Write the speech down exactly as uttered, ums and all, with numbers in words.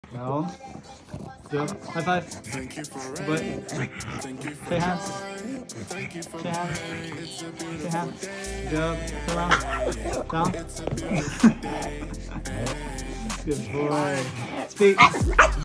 Down. Jump. High five. But shake hands. Shake hands. Shake hands. Jump. Turn around. Down. Good boy. Speak.